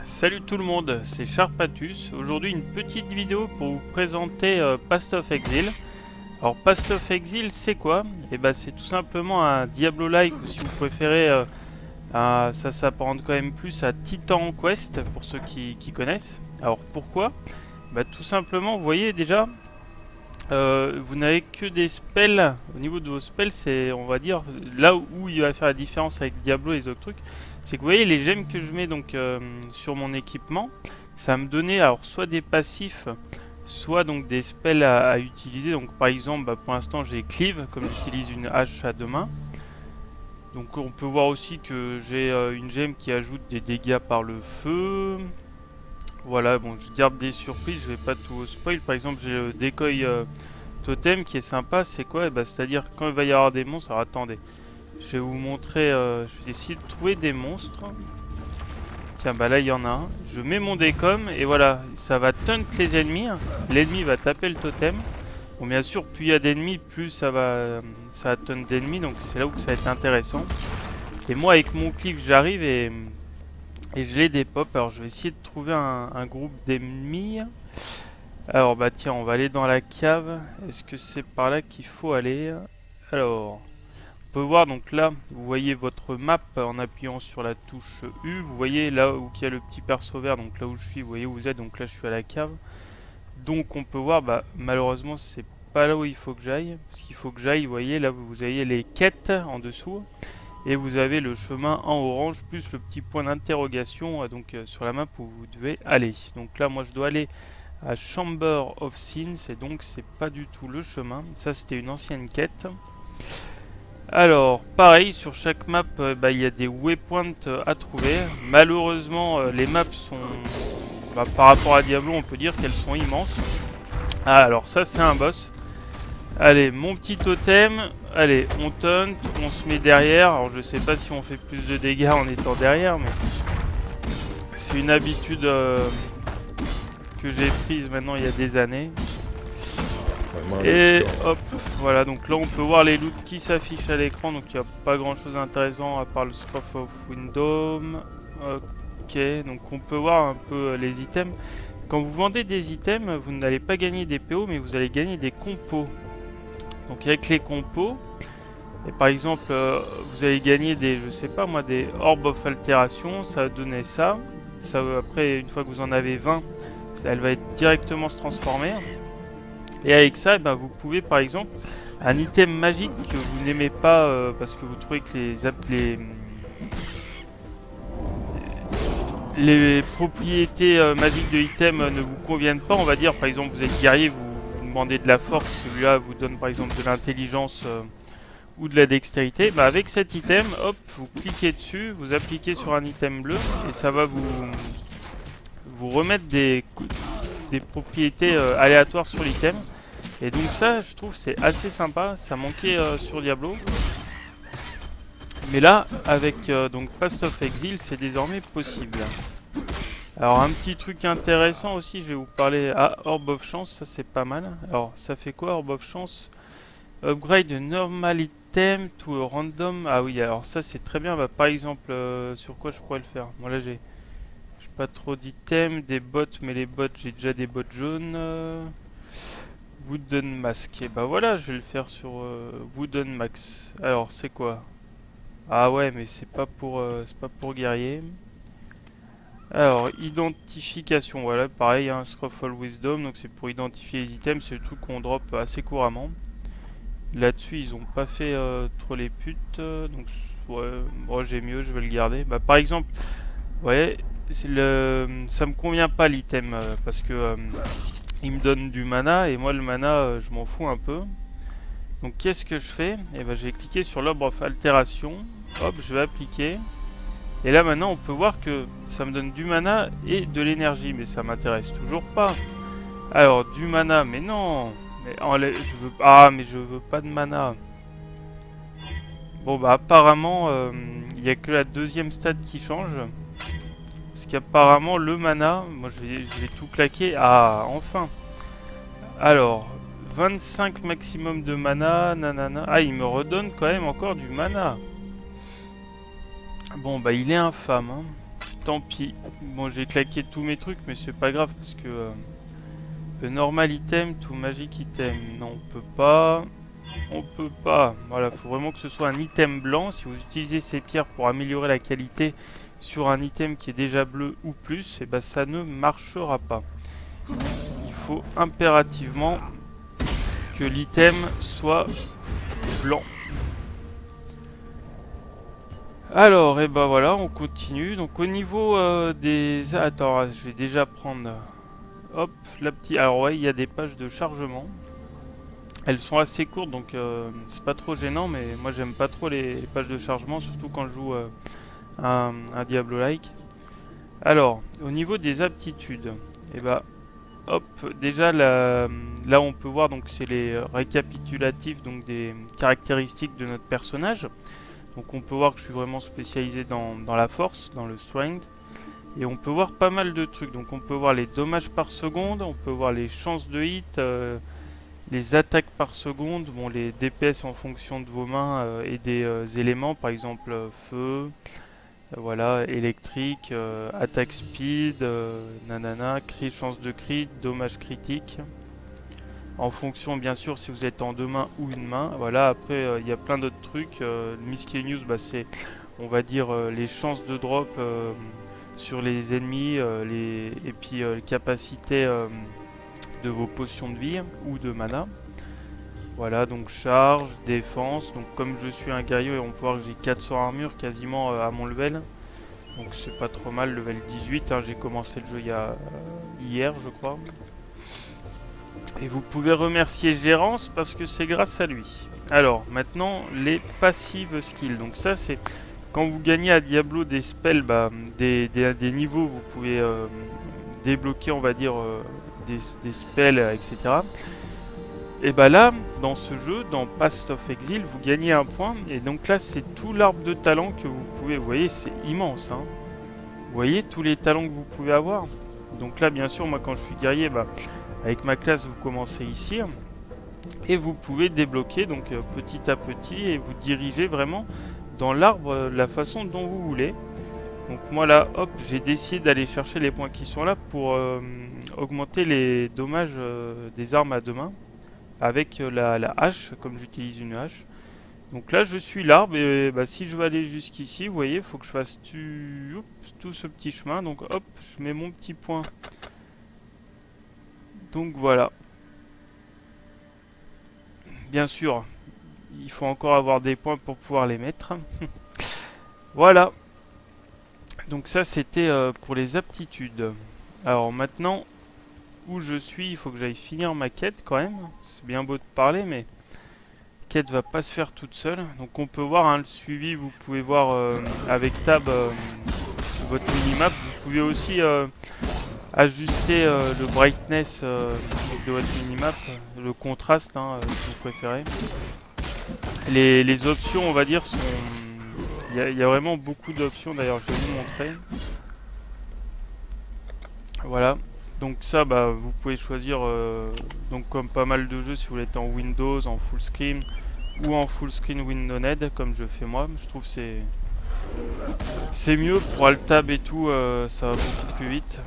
Salut tout le monde, c'est Sharpatus. Aujourd'hui une petite vidéo pour vous présenter Path of Exile. Alors Path of Exile c'est quoi? Et bah c'est tout simplement un Diablo-like, ou si vous préférez, ça s'apparente quand même plus à Titan Quest pour ceux qui connaissent. Alors pourquoi? Bah tout simplement, vous voyez déjà, vous n'avez que des spells. Au niveau de vos spells, c'est, on va dire, là où il va faire la différence avec Diablo et les autres trucs, c'est que vous voyez les gemmes que je mets donc sur mon équipement, ça va me donner alors soit des passifs, soit donc des spells à utiliser. Donc par exemple, bah, pour l'instant j'ai Cleave, comme j'utilise une hache à deux mains. Donc on peut voir aussi que j'ai une gemme qui ajoute des dégâts par le feu. Voilà, bon, je garde des surprises, je vais pas tout spoil. Par exemple, j'ai le decoy totem qui est sympa. C'est quoi? Eh ben, c'est-à-dire quand il va y avoir des monstres. Alors attendez, je vais vous montrer. Je vais essayer de trouver des monstres. Tiens, bah là il y en a un. Je mets mon décom et voilà, ça va taunt les ennemis. L'ennemi va taper le totem. Bon, bien sûr, plus il y a d'ennemis, plus ça va taunt d'ennemis. Donc c'est là où ça va être intéressant. Et moi, avec mon clip, j'arrive et je les dépop. Alors je vais essayer de trouver un groupe d'ennemis. Alors bah tiens, on va aller dans la cave. Est-ce que c'est par là qu'il faut aller? Alors, on peut voir donc là, vous voyez votre map en appuyant sur la touche U. Vous voyez là où il y a le petit perso vert, donc là où je suis, vous voyez où vous êtes. Donc là je suis à la cave. Donc on peut voir, bah malheureusement c'est pas là où il faut que j'aille. Parce qu'il faut que j'aille, vous voyez, là vous avez les quêtes en dessous. Et vous avez le chemin en orange plus le petit point d'interrogation sur la map où vous devez aller. Donc là moi je dois aller à Chamber of Sins et donc c'est pas du tout le chemin. Ça c'était une ancienne quête. Alors pareil sur chaque map il y a des waypoints à trouver. Malheureusement les maps sont par rapport à Diablo on peut dire qu'elles sont immenses. Ah alors ça c'est un boss. Allez, mon petit totem. Allez, on taunt, on se met derrière. Alors je sais pas si on fait plus de dégâts en étant derrière, mais c'est une habitude que j'ai prise maintenant il y a des années. Et hop, voilà, donc là on peut voir les loots qui s'affichent à l'écran. Donc il n'y a pas grand chose d'intéressant à part le Scoff of Window. Ok, donc on peut voir un peu les items. Quand vous vendez des items, vous n'allez pas gagner des PO, mais vous allez gagner des compos. Donc avec les compos, et par exemple vous allez gagner des, je sais pas moi, des Orb of Alteration, ça va donner ça. Ça après une fois que vous en avez 20, elle va être directement se transformer. Et avec ça, vous pouvez par exemple un item magique que vous n'aimez pas parce que vous trouvez que les propriétés magiques de l'item ne vous conviennent pas. On va dire par exemple vous êtes guerrier, vous demandez de la force, celui-là vous donne par exemple de l'intelligence ou de la dextérité. Avec cet item, hop, vous cliquez dessus, vous appliquez sur un item bleu et ça va vous remettre des propriétés aléatoires sur l'item. Et donc ça je trouve c'est assez sympa, ça manquait sur Diablo. Mais là avec donc Path of Exile c'est désormais possible. Alors un petit truc intéressant aussi, je vais vous parler à Orb of Chance, ça c'est pas mal. Alors ça fait quoi Orb of Chance? Upgrade normal item to a random. Ah oui, alors ça c'est très bien. Par exemple, sur quoi je pourrais le faire? Bon là j'ai pas trop d'items, des bottes, mais les bottes j'ai déjà des bottes jaunes. Wooden Mask. Et voilà, je vais le faire sur Wooden Max. Alors c'est quoi? Ah ouais, mais c'est pas pour guerrier. Alors, identification, voilà, pareil, un Scroffle Wisdom, donc c'est pour identifier les items, c'est le truc qu'on drop assez couramment. Là-dessus, ils ont pas fait trop les putes, donc ouais, moi j'ai mieux, je vais le garder. Par exemple, ouais, ça me convient pas l'item, parce que il me donne du mana, et moi le mana, je m'en fous un peu. Donc qu'est-ce que je fais? Et je vais cliquer sur l'Orb of Alteration, hop, je vais appliquer. Et là maintenant on peut voir que ça me donne du mana et de l'énergie, mais ça m'intéresse toujours pas. Alors du mana, mais non, mais je veux mais je veux pas de mana. Bon apparemment il n'y a que la deuxième stade qui change. Parce qu'apparemment le mana, moi je vais tout claquer. Ah enfin. Alors 25 maximum de mana, nanana. Ah il me redonne quand même encore du mana. Bon il est infâme hein. tant pis. Bon, j'ai claqué tous mes trucs, mais c'est pas grave parce que le normal item, tout magic item, non, on peut pas. On peut pas. Voilà, faut vraiment que ce soit un item blanc. Si vous utilisez ces pierres pour améliorer la qualité sur un item qui est déjà bleu ou plus, et ben ça ne marchera pas. Il faut impérativement que l'item soit blanc. Alors, et ben voilà, on continue. Donc au niveau des... Attends, je vais déjà prendre... Hop, la petite... Alors ouais, il y a des pages de chargement. Elles sont assez courtes, donc c'est pas trop gênant, mais moi j'aime pas trop les pages de chargement, surtout quand je joue un Diablo-like. Alors, au niveau des aptitudes, et bah, hop, déjà là on peut voir, donc c'est les récapitulatifs donc des caractéristiques de notre personnage. Donc on peut voir que je suis vraiment spécialisé dans la force, dans le strength. Et on peut voir pas mal de trucs, donc on peut voir les dommages par seconde, on peut voir les chances de hit, les attaques par seconde, bon, les DPS en fonction de vos mains et des éléments, par exemple feu, voilà, électrique, attaque speed, nanana, crit, chance de crit, dommage critique. En fonction, bien sûr, si vous êtes en deux mains ou une main. Voilà, après, il y a plein d'autres trucs. Miscellaneous, bah, c'est, on va dire, les chances de drop sur les ennemis, et puis les capacités de vos potions de vie ou de mana. Voilà, donc charge, défense. Donc comme je suis un guerrier, on peut voir que j'ai 400 armure quasiment à mon level. Donc c'est pas trop mal, level 18. Hein, j'ai commencé le jeu hier, je crois. Et vous pouvez remercier Gérance parce que c'est grâce à lui. Alors, maintenant, les passives skills. Donc ça, c'est quand vous gagnez à Diablo des spells, bah, des niveaux, vous pouvez débloquer, on va dire, des spells, etc. Et bah là, dans ce jeu, dans Path of Exile, vous gagnez un point. Et donc là, c'est tout l'arbre de talent que vous pouvez... Vous voyez, c'est immense. Hein. Vous voyez tous les talents que vous pouvez avoir. Donc là, bien sûr, moi, quand je suis guerrier, bah, avec ma classe, vous commencez ici. Et vous pouvez débloquer, donc petit à petit, et vous diriger vraiment dans l'arbre la façon dont vous voulez. Donc moi là, hop, j'ai décidé d'aller chercher les points qui sont là pour augmenter les dommages des armes à deux mains avec la hache, comme j'utilise une hache. Donc là, je suis l'arbre et bah, si je veux aller jusqu'ici, vous voyez, il faut que je fasse tout ce petit chemin. Donc hop, je mets mon petit point. Donc voilà. Bien sûr, il faut encore avoir des points pour pouvoir les mettre. Voilà. Donc ça, c'était pour les aptitudes. Alors maintenant, où je suis, il faut que j'aille finir ma quête quand même. C'est bien beau de parler, mais la quête va pas se faire toute seule. Donc on peut voir hein, le suivi, vous pouvez voir avec Tab votre minimap. Vous pouvez aussi ajuster le brightness de votre minimap, le contraste hein, si vous préférez. Les options, on va dire, sont... Il y a vraiment beaucoup d'options, d'ailleurs je vais vous montrer. Voilà. Donc ça, bah, vous pouvez choisir, donc comme pas mal de jeux, si vous voulez être en Windows, en full screen ou en full screen Windowed, comme je fais moi. Je trouve que c'est mieux pour Alt-Tab et tout, ça va beaucoup plus vite.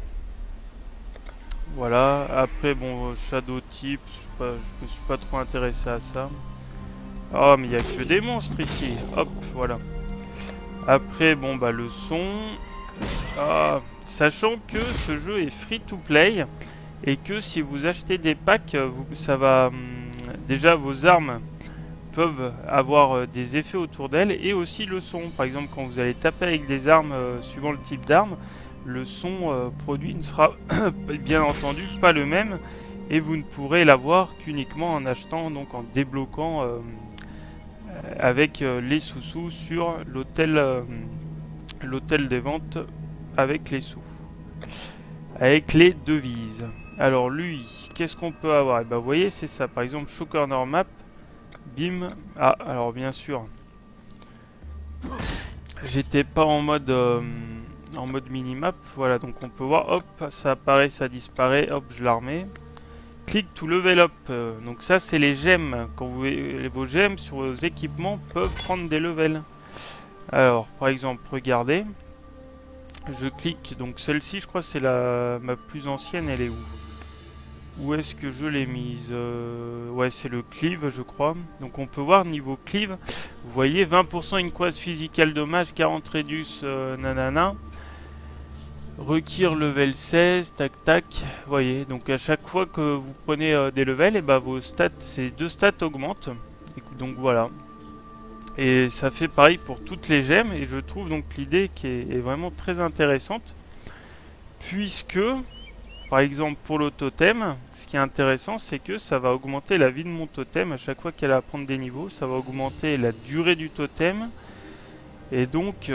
Voilà. Après, bon, Shadow Type, je me suis pas trop intéressé à ça. Oh, mais il n'y a que des monstres ici. Hop, voilà. Après, bon, bah, le son. Ah, sachant que ce jeu est free to play et que si vous achetez des packs, ça va déjà vos armes peuvent avoir des effets autour d'elles et aussi le son. Par exemple, quand vous allez taper avec des armes suivant le type d'arme, le son produit ne sera bien entendu pas le même et vous ne pourrez l'avoir qu'uniquement en achetant, donc en débloquant avec les sous-sous sur l'hôtel des ventes avec les sous, avec les devises. Alors lui, qu'est-ce qu'on peut avoir? Et ben, vous voyez, c'est ça. Par exemple, Show Corner Map, bim. Ah, alors bien sûr, j'étais pas en mode minimap. Voilà, donc on peut voir, hop, ça apparaît, ça disparaît, hop, je la remets. Clique to level up. Donc ça, c'est les gemmes. Quand vos gemmes sur vos équipements peuvent prendre des levels. Alors, par exemple, regardez. Je clique, donc celle-ci je crois c'est ma plus ancienne, elle est où? Où est-ce que je l'ai mise? Ouais, c'est le cleave je crois. Donc on peut voir niveau cleave, vous voyez 20% increase physical dommage, 40 reduce nanana. Requiert level 16, tac tac. Vous voyez, donc à chaque fois que vous prenez des levels, et bah vos stats, ces deux stats augmentent. Donc voilà. Et ça fait pareil pour toutes les gemmes, et je trouve donc l'idée qui est vraiment très intéressante. Puisque, par exemple pour le totem, ce qui est intéressant c'est que ça va augmenter la vie de mon totem à chaque fois qu'elle va prendre des niveaux. Ça va augmenter la durée du totem. Et donc...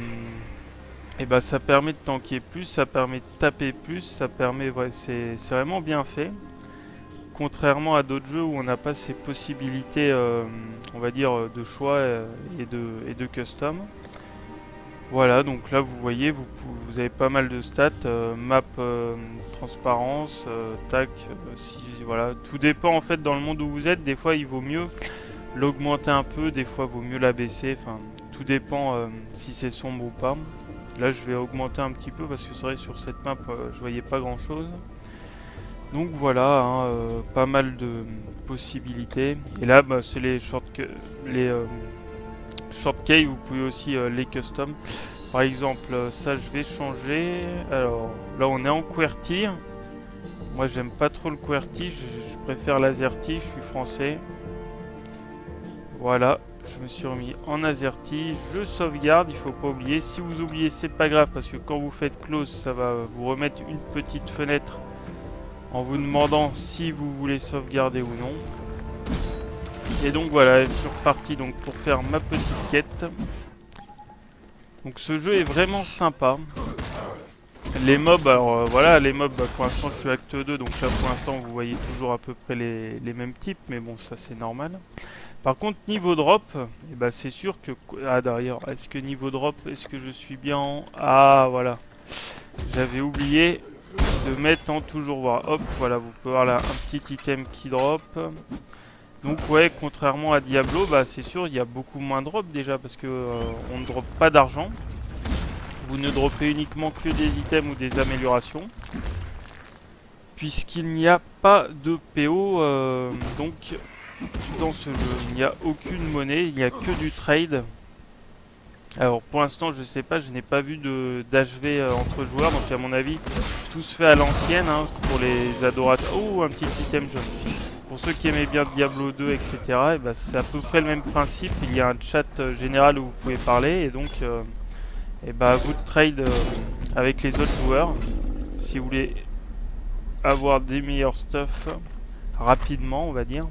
et bah ça permet de tanker plus, ça permet de taper plus, ça permet, ouais, c'est vraiment bien fait. Contrairement à d'autres jeux où on n'a pas ces possibilités, on va dire, de choix et de custom. Voilà, donc là vous voyez, vous avez pas mal de stats, map, transparence, tac, voilà. Tout dépend en fait dans le monde où vous êtes, des fois il vaut mieux l'augmenter un peu, des fois il vaut mieux l'abaisser, enfin tout dépend si c'est sombre ou pas. Là je vais augmenter un petit peu parce que c'est vrai sur cette map je voyais pas grand chose. Donc voilà, hein, pas mal de possibilités. Et là bah, c'est les shortcuts, shortcuts, vous pouvez aussi les custom. Par exemple ça je vais changer. Alors là on est en QWERTY. Moi j'aime pas trop le QWERTY, je préfère l'AZERTY, je suis français. Voilà. Je me suis remis en AZERTY, je sauvegarde, il faut pas oublier. Si vous oubliez, c'est pas grave parce que quand vous faites close, ça va vous remettre une petite fenêtre en vous demandant si vous voulez sauvegarder ou non. Et donc voilà, je suis reparti donc pour faire ma petite quête. Donc ce jeu est vraiment sympa. Les mobs, alors voilà, les mobs, bah, pour l'instant je suis acte 2, donc là pour l'instant vous voyez toujours à peu près les mêmes types, mais bon ça c'est normal. Par contre niveau drop, eh ben, c'est sûr que... Ah d'ailleurs, est-ce que niveau drop, est-ce que je suis bien en... Ah voilà, j'avais oublié de mettre en toujours voir. Hop, voilà, vous pouvez voir là un petit item qui drop. Donc ouais, contrairement à Diablo, bah c'est sûr, il y a beaucoup moins de drop déjà, parce que on ne drop pas d'argent. Vous ne droppez uniquement que des items ou des améliorations. Puisqu'il n'y a pas de PO, donc... Dans ce jeu, il n'y a aucune monnaie, il n'y a que du trade. Alors pour l'instant je sais pas, je n'ai pas vu d'HV entre joueurs, donc à mon avis tout se fait à l'ancienne hein, pour les adorateurs. Oh, un petit item jaune. Pour ceux qui aimaient bien Diablo 2, etc., et bah, c'est à peu près le même principe. Il y a un chat général où vous pouvez parler et donc et bah, vous de trade avec les autres joueurs si vous voulez avoir des meilleurs stuff rapidement, on va dire.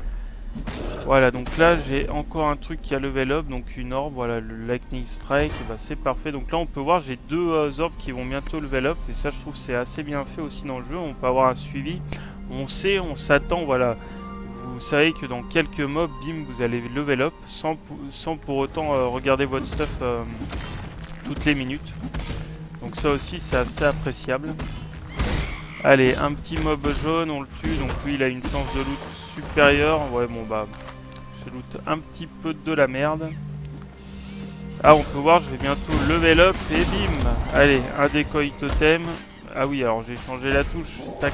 Voilà, donc là j'ai encore un truc qui a level up, donc une orbe, voilà, le Lightning Strike, bah, c'est parfait. Donc là on peut voir, j'ai deux orbes qui vont bientôt level up, et ça je trouve c'est assez bien fait aussi dans le jeu. On peut avoir un suivi, on sait, on s'attend, voilà. Vous savez que dans quelques mobs, bim, vous allez level up, sans pour autant regarder votre stuff toutes les minutes. Donc ça aussi c'est assez appréciable. Allez, un petit mob jaune, on le tue, donc lui il a une chance de loot supérieure. Ouais bon bah, je loot un petit peu de la merde. Ah on peut voir, je vais bientôt level up et bim. Allez, un decoy totem. Ah oui, alors j'ai changé la touche, tac.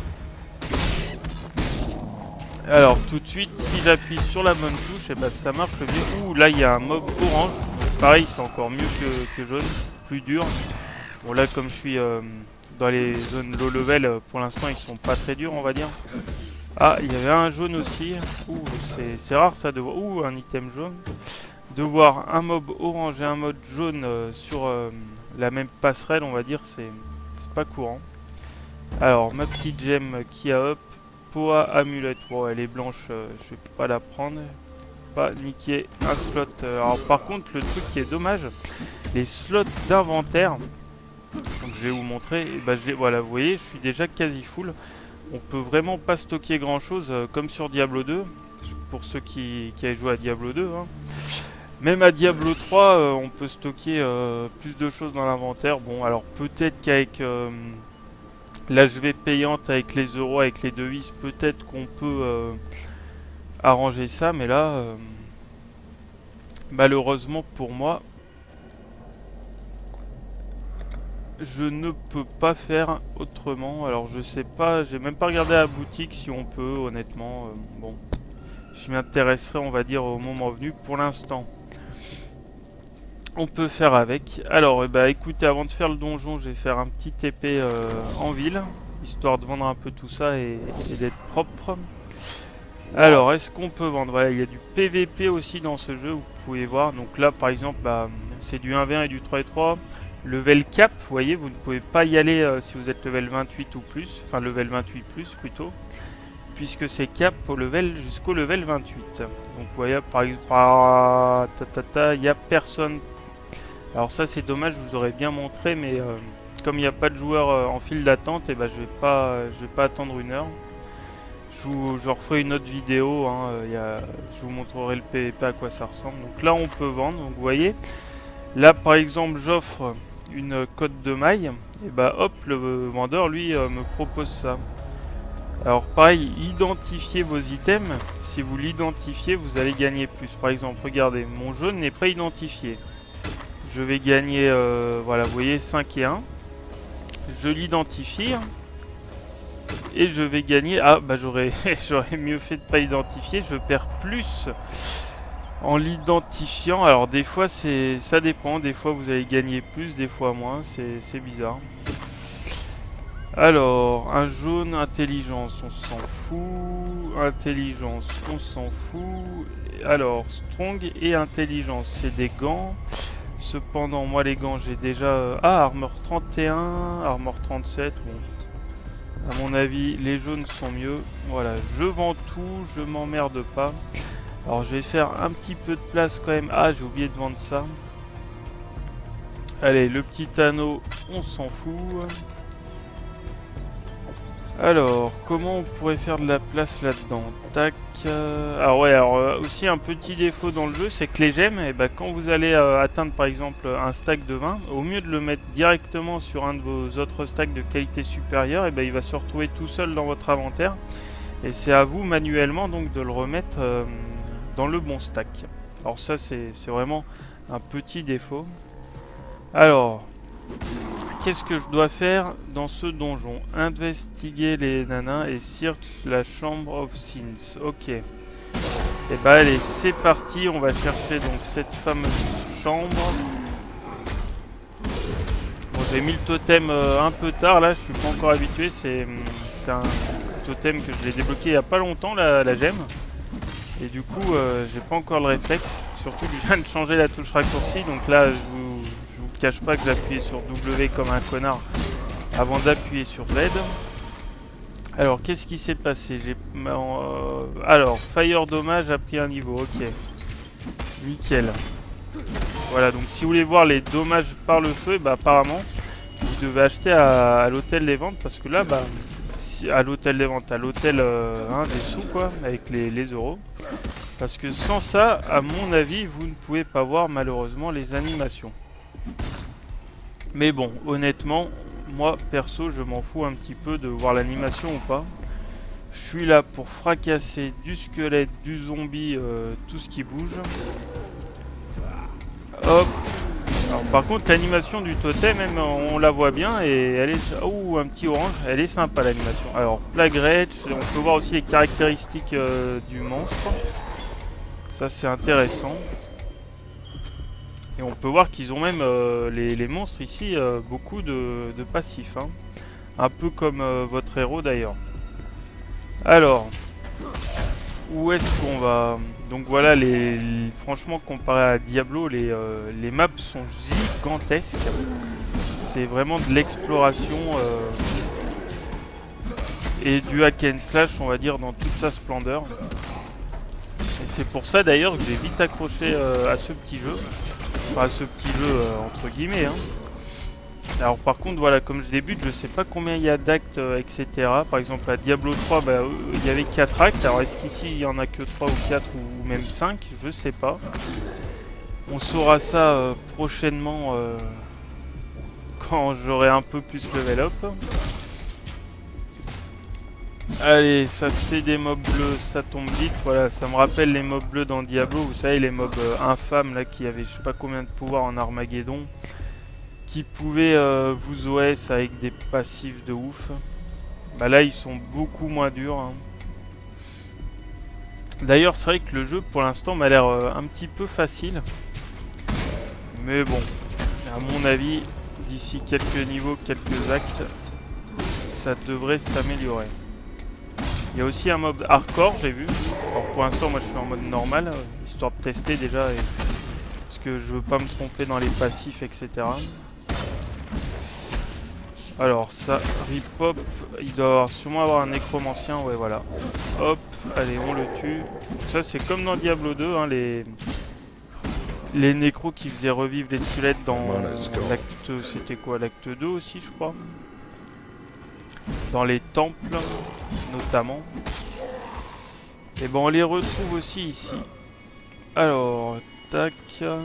Alors tout de suite, si j'appuie sur la bonne touche, et bah ça marche bien. Ouh, là il y a un mob orange. Pareil, c'est encore mieux que jaune, plus dur. Bon là comme je suis... dans les zones low level, pour l'instant ils sont pas très durs on va dire. Ah, il y avait un jaune aussi. Ouh, c'est rare ça de voir. Ouh, un item jaune. De voir un mob orange et un mob jaune sur la même passerelle, on va dire, c'est pas courant. Alors, ma petite gemme qui a up. Poa amulette. Bon, elle est blanche, je vais pas la prendre. Pas niquer un slot. Alors, par contre, le truc qui est dommage, les slots d'inventaire. Donc je vais vous montrer, et bah, voilà, vous voyez, je suis déjà quasi full. On peut vraiment pas stocker grand chose comme sur Diablo 2, pour ceux qui avaient joué à Diablo 2. Hein. Même à Diablo 3, on peut stocker plus de choses dans l'inventaire. Bon, alors peut-être qu'avec l'HV payante, avec les euros, avec les devises, peut-être qu'on peut arranger ça, mais là, malheureusement pour moi, je ne peux pas faire autrement. Alors je sais pas, j'ai même pas regardé à la boutique si on peut, honnêtement. Bon, je m'y intéresserai, on va dire, au moment venu. Pour l'instant, on peut faire avec. Alors, bah écoutez, avant de faire le donjon, je vais faire un petit TP en ville, histoire de vendre un peu tout ça et d'être propre. Alors, est-ce qu'on peut vendre? Voilà, il y a du PVP aussi dans ce jeu, vous pouvez voir. Donc là, par exemple, bah, c'est du 1v1 et du 3v3. Level cap, vous voyez, vous ne pouvez pas y aller si vous êtes level 28 ou plus. Enfin, level 28 plus plutôt. Puisque c'est cap au level jusqu'au level 28. Donc, vous voyez, par exemple, il n'y a personne. Alors ça, c'est dommage, je vous aurais bien montré, mais comme il n'y a pas de joueurs en file d'attente, et ben, je vais pas attendre une heure. Je referai une autre vidéo, hein, je vous montrerai le PVP à quoi ça ressemble. Donc là on peut vendre, donc vous voyez. Là par exemple j'offre une cote de maille, et bah hop, le vendeur lui me propose ça. Alors pareil, identifiez vos items, si vous l'identifiez vous allez gagner plus. Par exemple regardez, mon jaune n'est pas identifié. Je vais gagner, voilà vous voyez 5 et 1. Je l'identifie. Et je vais gagner... Ah, bah j'aurais mieux fait de pas identifier. Je perds plus en l'identifiant. Alors des fois, ça dépend. Des fois, vous allez gagner plus, des fois moins. C'est bizarre. Alors, un jaune, intelligence, on s'en fout. Intelligence, on s'en fout. Alors, strong et intelligence, c'est des gants. Cependant, moi, les gants, j'ai déjà... Ah, armor 31, armor 37, bon... À mon avis, les jaunes sont mieux. Voilà, je vends tout, je m'emmerde pas. Alors, je vais faire un petit peu de place quand même. Ah, j'ai oublié de vendre ça. Allez, le petit anneau, on s'en fout. Alors, comment on pourrait faire de la place là-dedans? Tac. Ah ouais, alors aussi un petit défaut dans le jeu, c'est que les gemmes, et bah, quand vous allez atteindre par exemple un stack de 20, au mieux de le mettre directement sur un de vos autres stacks de qualité supérieure, et bah, il va se retrouver tout seul dans votre inventaire. Et c'est à vous manuellement donc de le remettre dans le bon stack. Alors ça c'est vraiment un petit défaut. Alors... Qu'est-ce que je dois faire dans ce donjon? Investiguer les nanas et search la chambre of sins. Ok. Et bah allez, c'est parti. On va chercher donc cette fameuse chambre. Bon, j'ai mis le totem un peu tard là. Je suis pas encore habitué. C'est un totem que je l'ai débloqué il y a pas longtemps, la gemme. Et du coup, j'ai pas encore le réflexe. Surtout que je viens de changer la touche raccourci. Donc là, je vous cache pas que j'appuyais sur W comme un connard avant d'appuyer sur Z. Alors qu'est-ce qui s'est passé? Alors Fire Dommage a pris un niveau, ok, nickel. Voilà, donc si vous voulez voir les dommages par le feu, bah apparemment vous devez acheter à l'hôtel des ventes, parce que là bah à l'hôtel des ventes, à l'hôtel des sous quoi, avec les euros, parce que sans ça à mon avis vous ne pouvez pas voir malheureusement les animations. Mais bon, honnêtement, moi perso, je m'en fous un petit peu de voir l'animation ou pas. Je suis là pour fracasser du squelette, du zombie, tout ce qui bouge. Hop. Alors, par contre, l'animation du totem, même, on la voit bien et elle est... Oh, un petit orange, elle est sympa l'animation. Alors, Plague Rage, on peut voir aussi les caractéristiques du monstre. Ça, c'est intéressant. Et on peut voir qu'ils ont même, les monstres ici, beaucoup de passifs. Hein. Un peu comme votre héros d'ailleurs. Alors, où est-ce qu'on va? Donc voilà, franchement, comparé à Diablo, les maps sont gigantesques. C'est vraiment de l'exploration et du hack and slash, on va dire, dans toute sa splendeur. Et c'est pour ça d'ailleurs que j'ai vite accroché à ce petit jeu. Enfin, ce petit jeu entre guillemets hein. Alors par contre voilà, comme je débute, je sais pas combien il y a d'actes etc. Par exemple à Diablo 3 bah, il y avait 4 actes. Alors est-ce qu'ici il y en a que 3 ou 4 ou même 5? Je sais pas. On saura ça prochainement quand j'aurai un peu plus level up. Allez, ça c'est des mobs bleus, ça tombe vite. Voilà, ça me rappelle les mobs bleus dans Diablo. Vous savez, les mobs infâmes là qui avaient je sais pas combien de pouvoirs en Armageddon, qui pouvaient vous OS avec des passifs de ouf. Bah là ils sont beaucoup moins durs, hein. D'ailleurs c'est vrai que le jeu pour l'instant m'a l'air un petit peu facile. Mais bon, à mon avis, d'ici quelques niveaux, quelques actes, ça devrait s'améliorer. Il y a aussi un mode hardcore, j'ai vu. Alors pour l'instant moi je suis en mode normal, histoire de tester déjà, parce que je veux pas me tromper dans les passifs, etc. Alors ça, Ripop, il doit sûrement avoir un nécromancien, ouais voilà. Hop, allez on le tue. Ça c'est comme dans Diablo 2, hein, les nécros qui faisaient revivre les squelettes dans l'acte, c'était quoi, l'acte 2 aussi je crois. Dans les temples notamment. Et bon on les retrouve aussi ici. Alors, tac.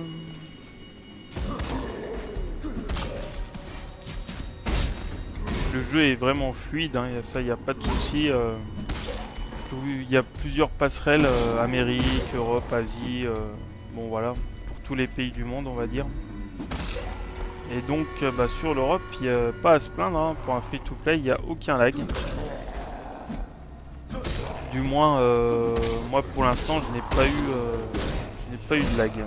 Le jeu est vraiment fluide, hein, ça, il n'y a pas de souci. Il y a plusieurs passerelles, Amérique, Europe, Asie, bon voilà, pour tous les pays du monde on va dire. Et donc bah, sur l'Europe, il n'y a pas à se plaindre, hein, pour un free-to-play, il n'y a aucun lag. Du moins, moi pour l'instant, je n'ai pas eu de lag.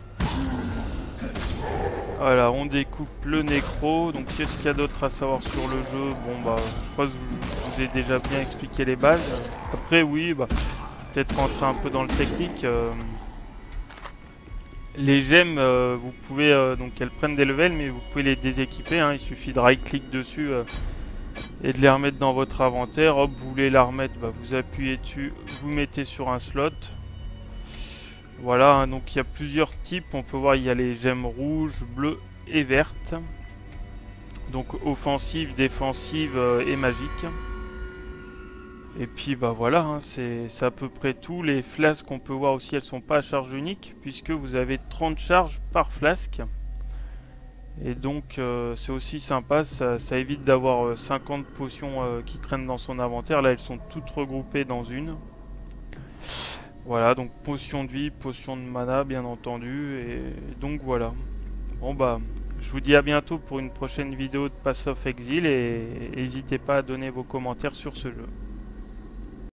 Voilà, on découpe le nécro. Donc qu'est-ce qu'il y a d'autre à savoir sur le jeu? Bon bah, je crois que je vous ai déjà bien expliqué les bases. Après oui, bah, peut-être rentrer un peu dans le technique. Les gemmes, vous pouvez, donc elles prennent des levels, mais vous pouvez les déséquiper, hein. Il suffit de right-click dessus et de les remettre dans votre inventaire. Hop, vous voulez la remettre, bah, vous appuyez dessus, vous mettez sur un slot. Voilà, hein, donc il y a plusieurs types. On peut voir, il y a les gemmes rouges, bleues et vertes. Donc offensive, défensive et magique. Et puis bah voilà, hein, c'est à peu près tout. Les flasques qu'on peut voir aussi, elles sont pas à charge unique, puisque vous avez 30 charges par flasque. Et donc c'est aussi sympa, ça évite d'avoir 50 potions qui traînent dans son inventaire. Là elles sont toutes regroupées dans une. Voilà, donc potion de vie, potion de mana bien entendu. Et donc voilà. Bon bah, je vous dis à bientôt pour une prochaine vidéo de Path of Exile. Et n'hésitez pas à donner vos commentaires sur ce jeu.